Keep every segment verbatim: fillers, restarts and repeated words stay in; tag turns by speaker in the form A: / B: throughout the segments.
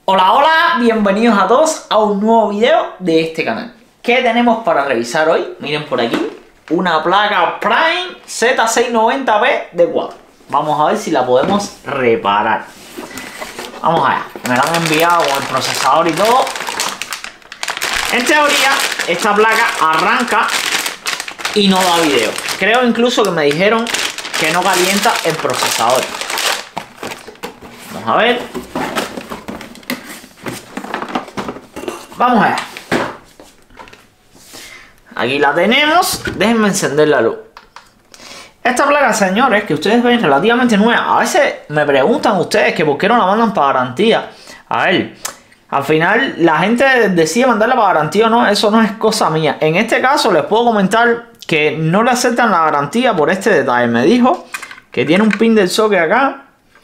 A: Hola, hola, bienvenidos a todos a un nuevo video de este canal. ¿Qué tenemos para revisar hoy? Miren por aquí, una placa Prime Z seiscientos noventa P de cuatro. Vamos a ver si la podemos reparar. Vamos allá, me la han enviado con el procesador y todo. En teoría, esta placa arranca y no da video. Creo incluso que me dijeron que no calienta el procesador. Vamos a ver. Vamos allá. Aquí la tenemos. Déjenme encender la luz. Esta placa, señores, que ustedes ven relativamente nueva. A veces me preguntan ustedes que por qué no la mandan para garantía. A ver, al final la gente decide mandarla para garantía o no. Eso no es cosa mía. En este caso les puedo comentar que no le aceptan la garantía por este detalle. Me dijo que tiene un pin del socket acá.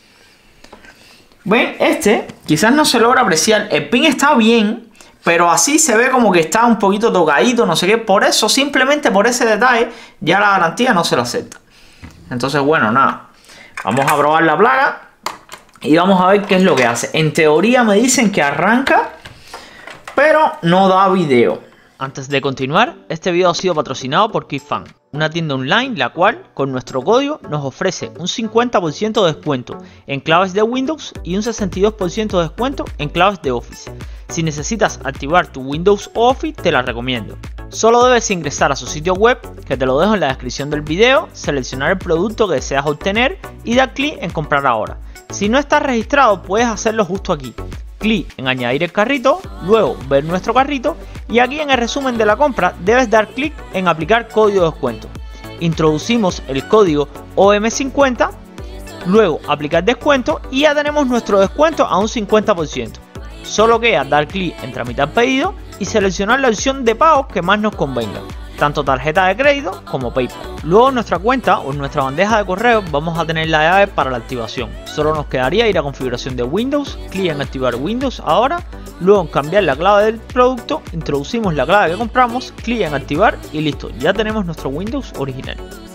A: Ven, este quizás no se logra apreciar. El pin está bien, pero así se ve como que está un poquito tocadito, no sé qué. Por eso, simplemente por ese detalle, ya la garantía no se lo acepta. Entonces, bueno, nada. Vamos a probar la placa y vamos a ver qué es lo que hace. En teoría me dicen que arranca, pero no da video.
B: Antes de continuar, este video ha sido patrocinado por KeepFan, una tienda online la cual, con nuestro código, nos ofrece un cincuenta por ciento de descuento en claves de Windows y un sesenta y dos por ciento de descuento en claves de Office. Si necesitas activar tu Windows o Office, te la recomiendo. Solo debes ingresar a su sitio web, que te lo dejo en la descripción del video, seleccionar el producto que deseas obtener y dar clic en comprar ahora. Si no estás registrado, puedes hacerlo justo aquí. Clic en añadir el carrito, luego ver nuestro carrito y aquí en el resumen de la compra debes dar clic en aplicar código de descuento. Introducimos el código O M cincuenta, luego aplicar descuento y ya tenemos nuestro descuento a un cincuenta por ciento. Solo queda dar clic en tramitar pedido y seleccionar la opción de pago que más nos convenga, tanto tarjeta de crédito como PayPal. Luego en nuestra cuenta o en nuestra bandeja de correo vamos a tener la llave para la activación. Solo nos quedaría ir a configuración de Windows, clic en activar Windows ahora, luego en cambiar la clave del producto, introducimos la clave que compramos, clic en activar y listo, ya tenemos nuestro Windows original.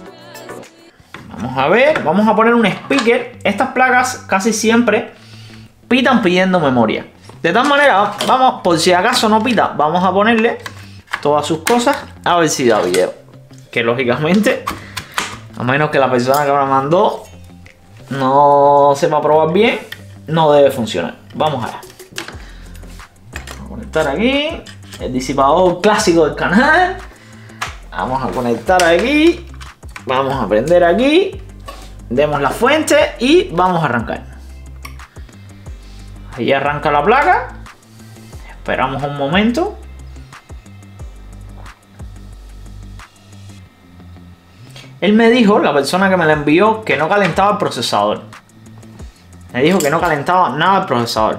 A: Vamos a ver, vamos a poner un speaker. Estas placas casi siempre pitan pidiendo memoria. De tal manera, vamos, por si acaso no pita, vamos a ponerle todas sus cosas a ver si da video. Que lógicamente, a menos que la persona que me la mandó no sepa probar bien, no debe funcionar. Vamos allá. Vamos a conectar aquí el disipador clásico del canal. Vamos a conectar aquí. Vamos a prender aquí. Demos la fuente y vamos a arrancar. Ahí arranca la placa. Esperamos un momento. Él me dijo, la persona que me la envió, que no calentaba el procesador. Me dijo que no calentaba nada el procesador.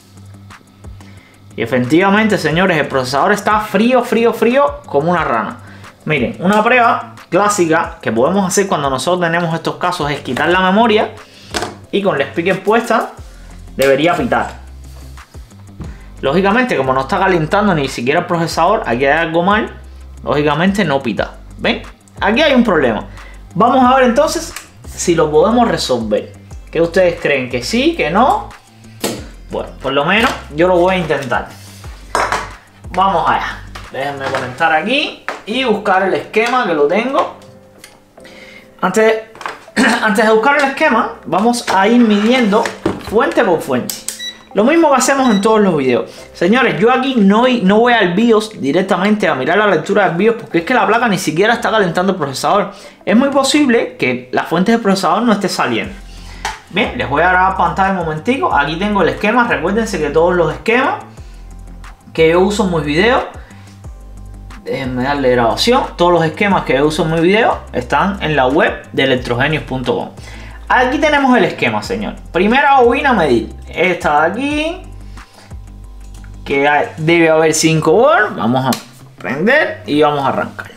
A: Y efectivamente, señores, el procesador está frío, frío, frío como una rana. Miren, una prueba clásica que podemos hacer cuando nosotros tenemos estos casos es quitar la memoria y con la speaker puesta debería pitar. Lógicamente, como no está calentando ni siquiera el procesador, aquí hay algo mal. Lógicamente no pita. ¿Ven? Aquí hay un problema. Vamos a ver entonces si lo podemos resolver. ¿Qué ustedes creen? ¿Que sí? ¿Que no? Bueno, por lo menos yo lo voy a intentar. Vamos allá. Déjenme conectar aquí y buscar el esquema que lo tengo. Antes, antes de buscar el esquema, vamos a ir midiendo fuente por fuente. Lo mismo que hacemos en todos los videos. Señores, yo aquí no, no voy al BIOS directamente a mirar la lectura del BIOS porque es que la placa ni siquiera está calentando el procesador. Es muy posible que la fuente del procesador no esté saliendo. Bien, les voy a grabar pantalla un momentico. Aquí tengo el esquema. Recuérdense que todos los esquemas que yo uso en mis videos, déjenme darle grabación. Todos los esquemas que yo uso en mis videos están en la web de electrogenios punto com. Aquí tenemos el esquema, señor. Primera bobina a medir. Esta de aquí. Que hay, debe haber cinco volts. Vamos a prender y vamos a arrancar.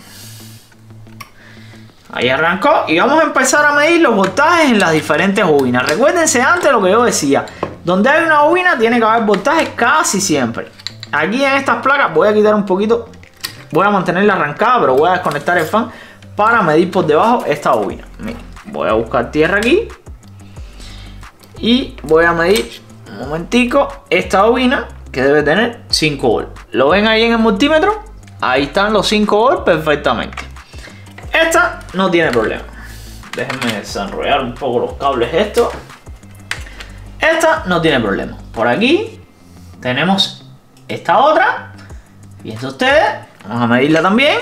A: Ahí arrancó. Y vamos a empezar a medir los voltajes en las diferentes bobinas. Recuérdense antes lo que yo decía. Donde hay una bobina tiene que haber voltajes casi siempre. Aquí en estas placas voy a quitar un poquito. Voy a mantenerla arrancada, pero voy a desconectar el fan para medir por debajo esta bobina. Miren. Voy a buscar tierra aquí y voy a medir un momentico, esta bobina que debe tener cinco volts. ¿Lo ven ahí en el multímetro? Ahí están los cinco volts perfectamente. Esta no tiene problema. Déjenme desenrollar un poco los cables estos. Esta no tiene problema. Por aquí tenemos esta otra. Fíjense ustedes. Vamos a medirla también.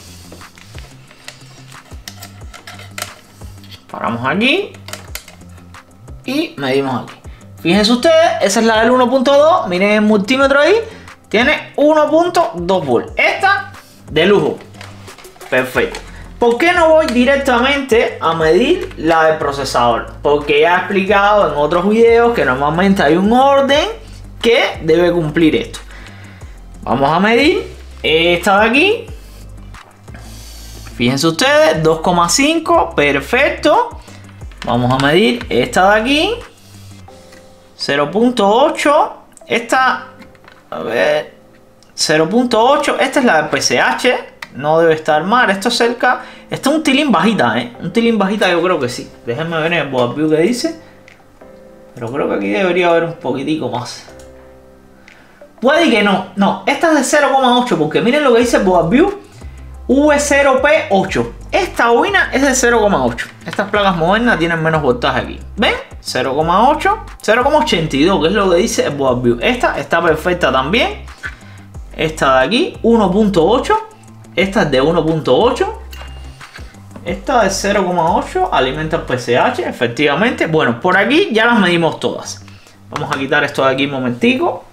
A: Paramos aquí. Y medimos aquí. Fíjense ustedes. Esa es la del uno punto dos. Miren el multímetro ahí. Tiene uno punto dos volts. Esta de lujo. Perfecto. ¿Por qué no voy directamente a medir la del procesador? Porque ya he explicado en otros videos que normalmente hay un orden que debe cumplir esto. Vamos a medir esta de aquí. Fíjense ustedes, dos coma cinco, perfecto. Vamos a medir esta de aquí, cero punto ocho. Esta, a ver, cero punto ocho. Esta es la de P C H. No debe estar mal, esto es cerca. Esto es un tilín bajita, ¿eh? Un tilín bajita yo creo que sí. Déjenme ver en el board view que dice. Pero creo que aquí debería haber un poquitico más. Puede que no. No, esta es de cero coma ocho. Porque miren lo que dice el board view. V cero P ocho. Esta bobina es de cero coma ocho. Estas placas modernas tienen menos voltaje aquí. ¿Ven? cero coma ocho. cero coma ochenta y dos, que es lo que dice el board view. Esta está perfecta también. Esta de aquí, uno punto ocho. Esta es de uno punto ocho. Esta de cero coma ocho. Alimenta el P C H, efectivamente. Bueno, por aquí ya las medimos todas. Vamos a quitar esto de aquí un momentico.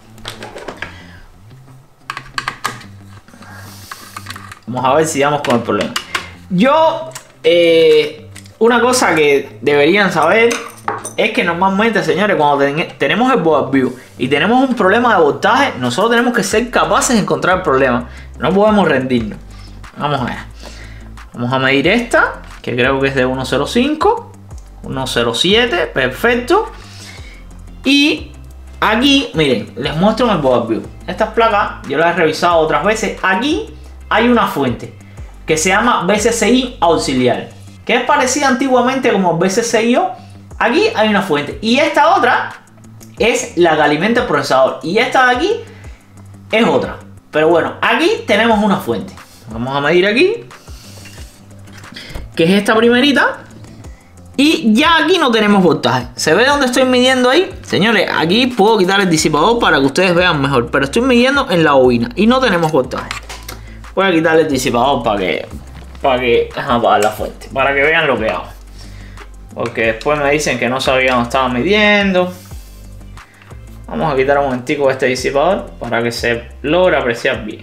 A: Vamos a ver si damos con el problema. Yo, eh, una cosa que deberían saber es que normalmente, señores, cuando ten tenemos el board view y tenemos un problema de voltaje, nosotros tenemos que ser capaces de encontrar el problema. No podemos rendirnos. Vamos a ver. Vamos a medir esta, que creo que es de uno cero cinco, uno cero siete, perfecto. Y aquí, miren, les muestro en el board view. Estas placas yo las he revisado otras veces. Aquí hay una fuente que se llama B C C I auxiliar, que es parecida antiguamente como B C C I O. Aquí hay una fuente. Y esta otra es la que alimenta el procesador. Y esta de aquí es otra. Pero bueno, aquí tenemos una fuente. Vamos a medir aquí, que es esta primerita. Y ya aquí no tenemos voltaje. ¿Se ve dónde estoy midiendo ahí? Señores, aquí puedo quitar el disipador para que ustedes vean mejor. Pero estoy midiendo en la bobina y no tenemos voltaje. Voy a quitarle el disipador para que, para que, ajá, para la fuente, para que vean lo que hago. Porque después me dicen que no sabía dónde estaba midiendo. Vamos a quitar un momentico este disipador para que se logre apreciar bien.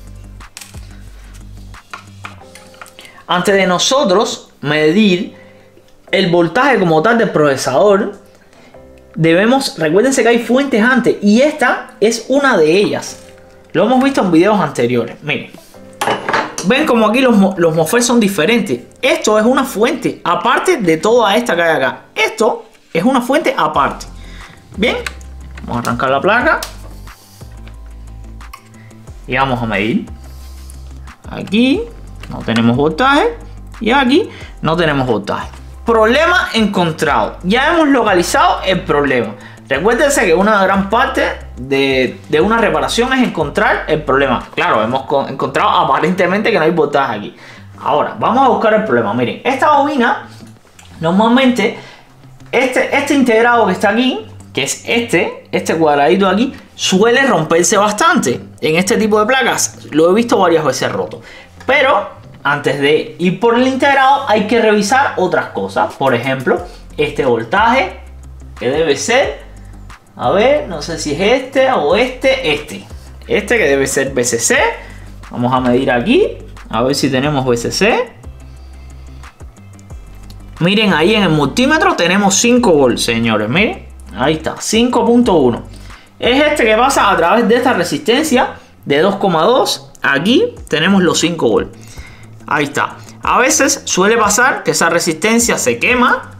A: Antes de nosotros medir el voltaje como tal del procesador, debemos, recuérdense que hay fuentes antes y esta es una de ellas. Lo hemos visto en videos anteriores. Miren, ven como aquí los, los MOSFET son diferentes. Esto es una fuente aparte de toda esta que hay acá. Esto es una fuente aparte. Bien, vamos a arrancar la placa y vamos a medir. Aquí no tenemos voltaje y aquí no tenemos voltaje. Problema encontrado. Ya hemos localizado el problema. Recuérdense que una gran parte de, de una reparación es encontrar el problema. Claro, hemos encontrado aparentemente que no hay voltaje aquí. Ahora, vamos a buscar el problema. Miren, esta bobina, normalmente, este, este integrado que está aquí, que es este, este cuadradito de aquí, suele romperse bastante. En este tipo de placas lo he visto varias veces roto. Pero antes de ir por el integrado hay que revisar otras cosas. Por ejemplo, este voltaje, que debe ser, a ver, no sé si es este o este, este. Este que debe ser B C C. Vamos a medir aquí, a ver si tenemos B C C. Miren, ahí en el multímetro tenemos cinco volts, señores. Miren, ahí está, cinco punto uno. Es este que pasa a través de esta resistencia de dos coma dos. Aquí tenemos los cinco volts. Ahí está. A veces suele pasar que esa resistencia se quema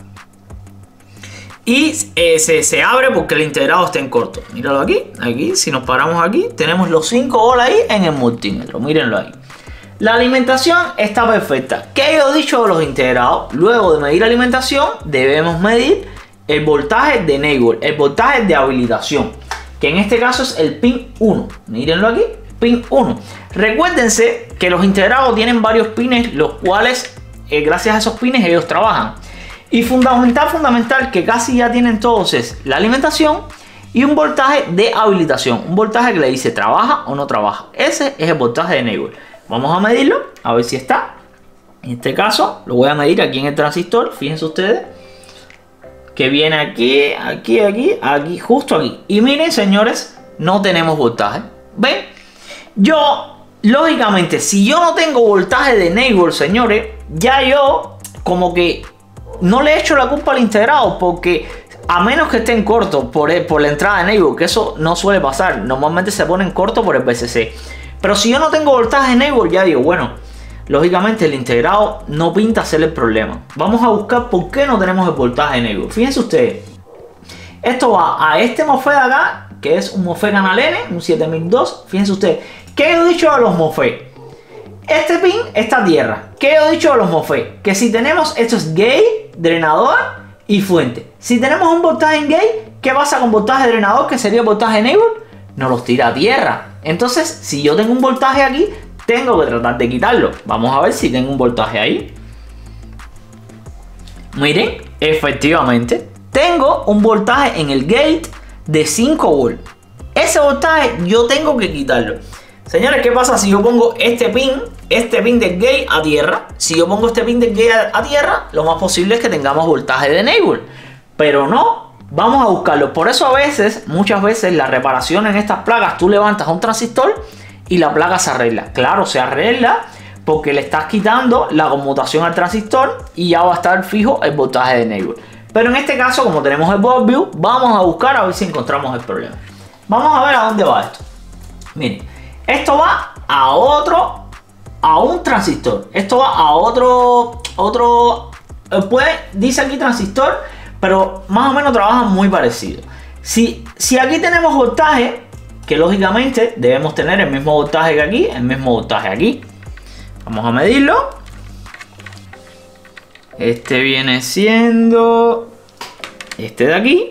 A: y eh, se, se abre porque el integrado está en corto. Míralo aquí. Aquí, si nos paramos aquí, tenemos los cinco volts ahí en el multímetro. Mírenlo ahí. La alimentación está perfecta. ¿Qué he dicho de los integrados? Luego de medir la alimentación, debemos medir el voltaje de enable, el voltaje de habilitación, que en este caso es el pin uno. Mírenlo aquí, pin uno. Recuérdense que los integrados tienen varios pines, los cuales eh, gracias a esos pines ellos trabajan. Y fundamental, fundamental, que casi ya tienen todos es la alimentación y un voltaje de habilitación. Un voltaje que le dice trabaja o no trabaja. Ese es el voltaje de enable. Vamos a medirlo, a ver si está. En este caso lo voy a medir aquí en el transistor. Fíjense ustedes que viene aquí, aquí, aquí, aquí, justo aquí. Y miren, señores, no tenemos voltaje. ¿Ven? Yo, lógicamente, si yo no tengo voltaje de enable, señores, ya yo como que no le echo la culpa al integrado, porque a menos que estén cortos por, el, por la entrada de enable, que eso no suele pasar. Normalmente se ponen cortos por el V C C. Pero si yo no tengo voltaje de enable, ya digo, bueno, lógicamente el integrado no pinta ser el problema. Vamos a buscar por qué no tenemos el voltaje de enable. Fíjense ustedes, esto va a este MOSFET de acá, que es un MOSFET canal N, un siete mil dos. Fíjense ustedes, ¿qué he dicho a los MOSFET? Este pin está a tierra. ¿Qué he dicho a los MOSFET? Que si tenemos, esto es gate, drenador y fuente. Si tenemos un voltaje en gate, ¿qué pasa con voltaje de drenador, que sería voltaje enable? Nos los tira a tierra. Entonces, si yo tengo un voltaje aquí, tengo que tratar de quitarlo. Vamos a ver si tengo un voltaje ahí. Miren, efectivamente, tengo un voltaje en el gate de cinco volts. Ese voltaje yo tengo que quitarlo. Señores, ¿qué pasa si yo pongo este pin, este pin del gate a tierra? Si yo pongo este pin del gate a, a tierra, lo más posible es que tengamos voltaje de enable. Pero no, vamos a buscarlo. Por eso a veces, muchas veces, la reparación en estas placas, tú levantas un transistor y la placa se arregla. Claro, se arregla porque le estás quitando la conmutación al transistor y ya va a estar fijo el voltaje de enable. Pero en este caso, como tenemos el board view, vamos a buscar a ver si encontramos el problema. Vamos a ver a dónde va esto. Miren, esto va a otro, a un transistor. Esto va a otro, otro, pues dice aquí transistor, pero más o menos trabajan muy parecido. Si, si aquí tenemos voltaje, que lógicamente debemos tener el mismo voltaje que aquí, el mismo voltaje aquí. Vamos a medirlo. Este viene siendo este de aquí.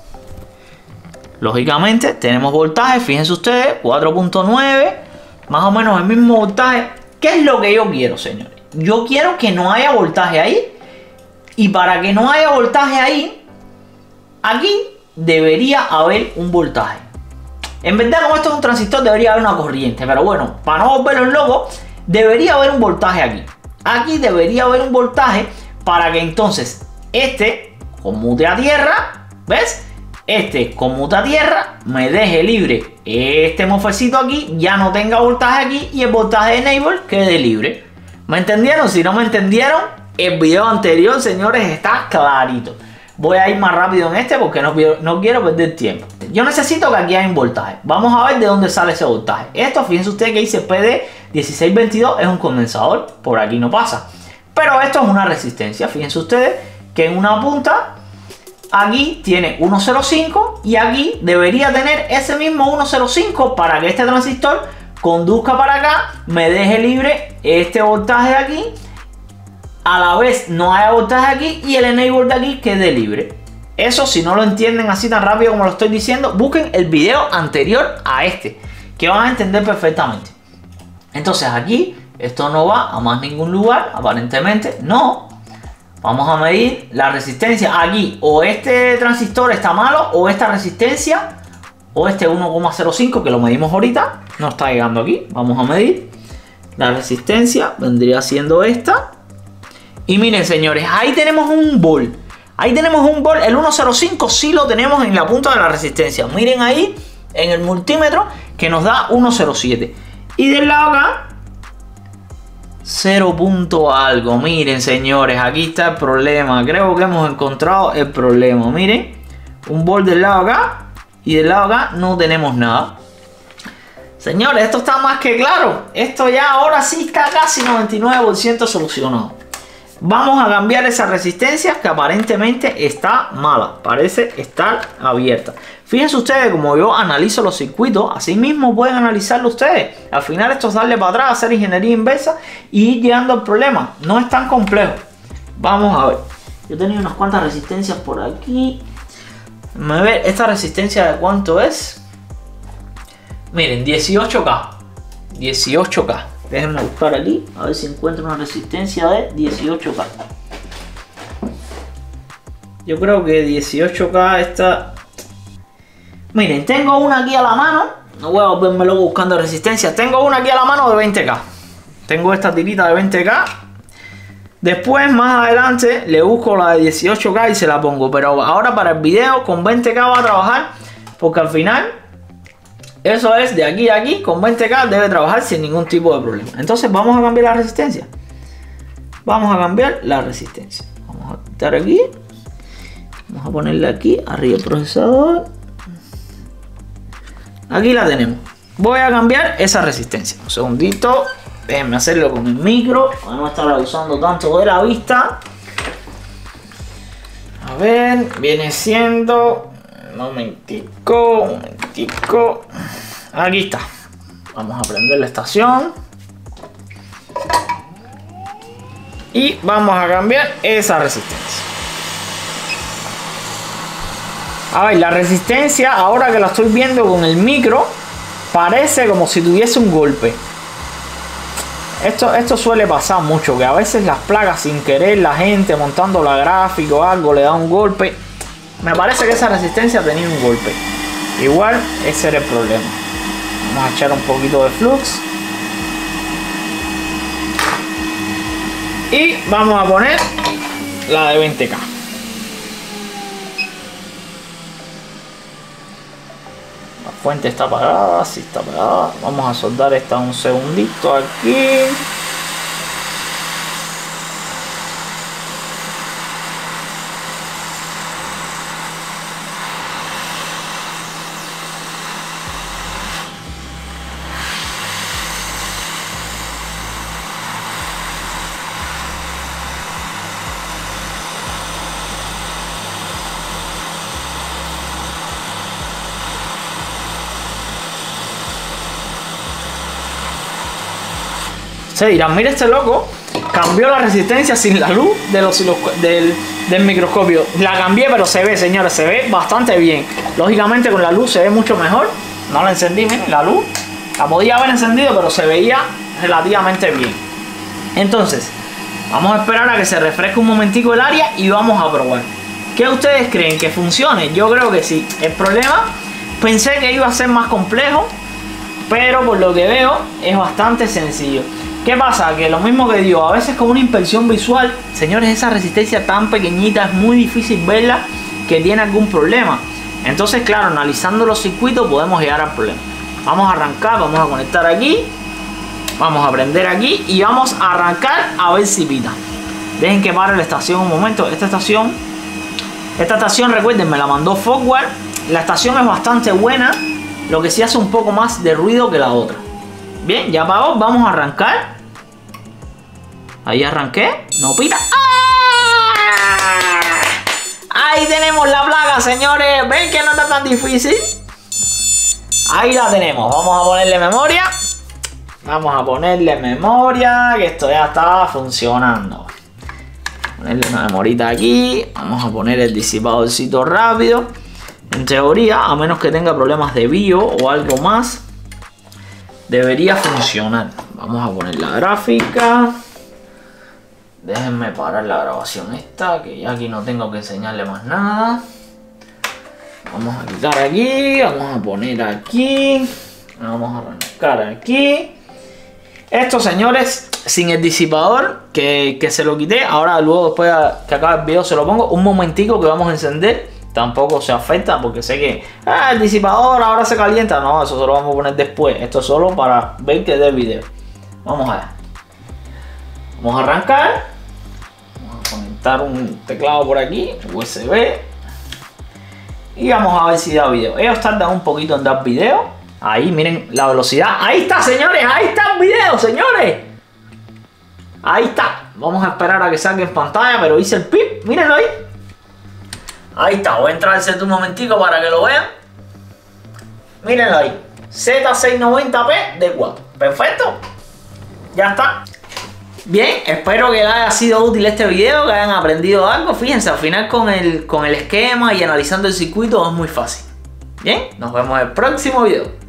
A: Lógicamente tenemos voltaje, fíjense ustedes, cuatro punto nueve, más o menos el mismo voltaje. ¿Qué es lo que yo quiero, señores? Yo quiero que no haya voltaje ahí. Y para que no haya voltaje ahí, aquí debería haber un voltaje. En verdad, como esto es un transistor, debería haber una corriente. Pero bueno, para no volverlos locos, debería haber un voltaje aquí. Aquí debería haber un voltaje para que entonces este conmute a tierra. ¿Ves? Este conmute a tierra, me deje libre este mofecito aquí, ya no tenga voltaje aquí y el voltaje de enable quede libre. ¿Me entendieron? Si no me entendieron, el video anterior, señores, está clarito. Voy a ir más rápido en este porque no, no quiero perder tiempo. Yo necesito que aquí haya un voltaje. Vamos a ver de dónde sale ese voltaje. Esto, fíjense ustedes que dice P D dieciséis veintidós, es un condensador. Por aquí no pasa. Pero esto es una resistencia. Fíjense ustedes que en una punta aquí tiene uno cero cinco y aquí debería tener ese mismo uno cero cinco para que este transistor conduzca para acá, me deje libre este voltaje de aquí, a la vez no haya voltaje aquí y el enable de aquí quede libre. Eso, si no lo entienden así tan rápido como lo estoy diciendo, busquen el video anterior a este, que van a entender perfectamente. Entonces aquí esto no va a más ningún lugar, aparentemente no. Vamos a medir la resistencia aquí. O este transistor está malo, o esta resistencia, o este uno coma cero cinco que lo medimos ahorita, no está llegando aquí. Vamos a medir la resistencia, vendría siendo esta. Y miren, señores, ahí tenemos un volt. Ahí tenemos un volt. El uno cero cinco sí lo tenemos en la punta de la resistencia. Miren ahí en el multímetro que nos da uno cero siete. Y del lado acá cero punto algo. Miren, señores, aquí está el problema. Creo que hemos encontrado el problema. Miren, un volt del lado acá y del lado acá no tenemos nada. Señores, esto está más que claro. Esto ya ahora sí está casi noventa y nueve por ciento solucionado. Vamos a cambiar esa resistencia que aparentemente está mala. Parece estar abierta. Fíjense ustedes como yo analizo los circuitos. Así mismo pueden analizarlo ustedes. Al final esto es darle para atrás, hacer ingeniería inversa y ir llegando al problema. No es tan complejo. Vamos a ver. Yo tenía unas cuantas resistencias por aquí. A ver, ¿esta resistencia de cuánto es? Miren, dieciocho K. dieciocho K. Déjenme buscar aquí, a ver si encuentro una resistencia de dieciocho K. Yo creo que dieciocho K está... Miren, tengo una aquí a la mano. No voy a volverme loco buscando resistencia. Tengo una aquí a la mano de veinte K. Tengo esta tirita de veinte K. Después, más adelante, le busco la de dieciocho K y se la pongo. Pero ahora para el video con veinte K va a trabajar. Porque al final, eso es de aquí a aquí. Con veinte K debe trabajar sin ningún tipo de problema. Entonces vamos a cambiar la resistencia. Vamos a cambiar la resistencia. Vamos a quitar aquí. Vamos a ponerle aquí, arriba el procesador. Aquí la tenemos. Voy a cambiar esa resistencia. Un segundito. Déjenme hacerlo con el micro para no estar abusando tanto de la vista. A ver, viene siendo... Un momentico, un momentico. Aquí está. Vamos a prender la estación. Y vamos a cambiar esa resistencia. A ver, la resistencia, ahora que la estoy viendo con el micro, parece como si tuviese un golpe. Esto, esto suele pasar mucho, que a veces las placas sin querer, la gente montando la gráfica o algo le da un golpe. Me parece que esa resistencia tenía un golpe. Igual ese era el problema. Vamos a echar un poquito de flux. Y vamos a poner la de veinte K. La fuente está apagada, sí está apagada. Vamos a soldar esta un segundito aquí. Se dirán, mira este loco, cambió la resistencia sin la luz de los, del, del microscopio. La cambié, pero se ve, señores, se ve bastante bien. Lógicamente con la luz se ve mucho mejor. No la encendí, miren, la luz. La podía haber encendido, pero se veía relativamente bien. Entonces, vamos a esperar a que se refresque un momentico el área y vamos a probar. ¿Qué ustedes creen? ¿Que funcione? Yo creo que sí. El problema, pensé que iba a ser más complejo, pero por lo que veo es bastante sencillo. ¿Qué pasa? Que lo mismo que digo, a veces con una inspección visual, señores, esa resistencia tan pequeñita es muy difícil verla que tiene algún problema. Entonces, claro, analizando los circuitos podemos llegar al problema. Vamos a arrancar, vamos a conectar aquí, vamos a prender aquí y vamos a arrancar a ver si pita. Dejen que pare la estación un momento. Esta estación, esta estación, recuerden, me la mandó Focwar. La estación es bastante buena, lo que sí hace un poco más de ruido que la otra. Bien, ya apagó, vamos a arrancar. Ahí arranqué, no pita. ¡Ah! Ahí tenemos la placa, señores. ¿Ven que no está tan difícil? Ahí la tenemos. Vamos a ponerle memoria. Vamos a ponerle memoria, que esto ya está funcionando. Ponerle una memorita aquí. Vamos a poner el disipadorcito rápido. En teoría, a menos que tenga problemas de bio o algo más, debería funcionar. Vamos a poner la gráfica. Déjenme parar la grabación esta, que ya aquí no tengo que enseñarle más nada. Vamos a quitar aquí, vamos a poner aquí, vamos a arrancar aquí. Esto, señores, sin el disipador, que, que se lo quité. Ahora luego, después que acabe el video, se lo pongo. Un momentico que vamos a encender. Tampoco se afecta porque sé que ah, el disipador ahora se calienta. No, eso se lo vamos a poner después. Esto es solo para ver que dé el video. Vamos a ver. Vamos a arrancar. Vamos a conectar un teclado por aquí, U S B. Y vamos a ver si da video. Ellos tardan un poquito en dar video. Ahí, miren la velocidad. Ahí está, señores. Ahí está el video, señores. Ahí está. Vamos a esperar a que salga en pantalla, pero hice el pip. Mírenlo ahí. Ahí está. Voy a entrar al set un momentico para que lo vean. Mírenlo ahí. Z seiscientos noventa p de cuatro. Perfecto. Ya está. Bien, espero que les haya sido útil este video, que hayan aprendido algo. Fíjense, al final con el, con el esquema y analizando el circuito es muy fácil. Bien, nos vemos en el próximo video.